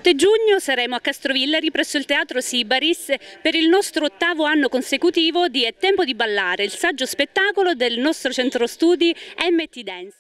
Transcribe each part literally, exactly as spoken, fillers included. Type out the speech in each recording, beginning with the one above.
sette giugno saremo a Castrovillari presso il Teatro Sibaris per il nostro ottavo anno consecutivo di È tempo di ballare, il saggio spettacolo del nostro centro studi M T Dance.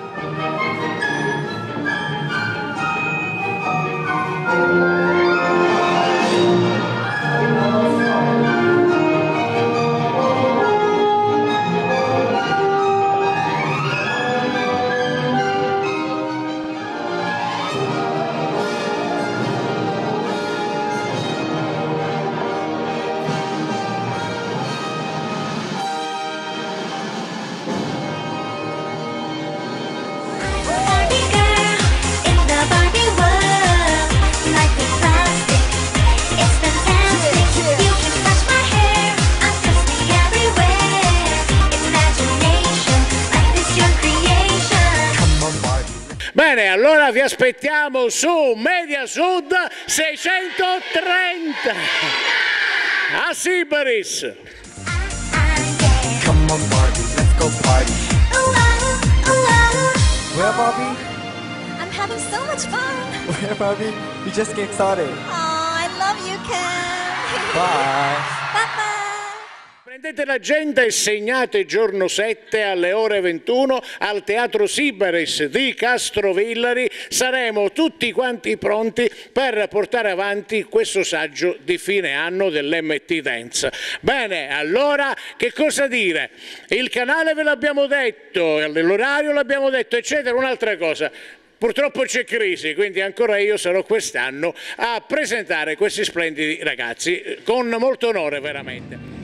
Bene, allora vi aspettiamo su Media Sud seicentotrenta a Sibaris. Come on Barbie, let's go party. Ooh, ah, ooh, ah. Where Barbie? I'm having so much fun. Where Barbie? We just get started. Oh, I love you, Ken. Bye. Bye bye. Prendete l'agenda e segnate giorno sette alle ore ventuno al Teatro Sibaris di Castrovillari. Saremo tutti quanti pronti per portare avanti questo saggio di fine anno dell'M T Dance. Bene, allora che cosa dire? Il canale ve l'abbiamo detto, l'orario l'abbiamo detto, eccetera. Un'altra cosa. Purtroppo c'è crisi, quindi ancora io sarò quest'anno a presentare questi splendidi ragazzi con molto onore veramente.